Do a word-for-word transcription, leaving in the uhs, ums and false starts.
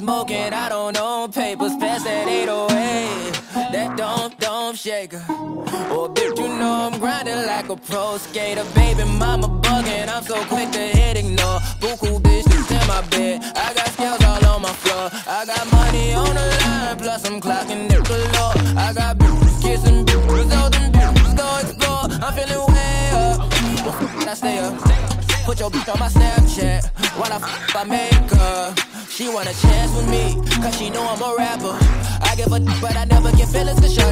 smoking, I don't own papers. Pass that eight oh eight, that don't, don't shake her. Oh, bitch, you know I'm grinding like a pro skater. Baby mama bugging, I'm so quick to hit ignore. Buku bitches in my bed, I got scales all on my floor. I got money on the line, plus I'm clocking it galore. I got bitches kissing bitches, all them bitches go explore. I'm feeling way up, well, I stay up. Put your bitch on my Snapchat while I f*** I make her. She want a chance with me, cause she know I'm a rapper. I give a d***, but I never get feelings, cause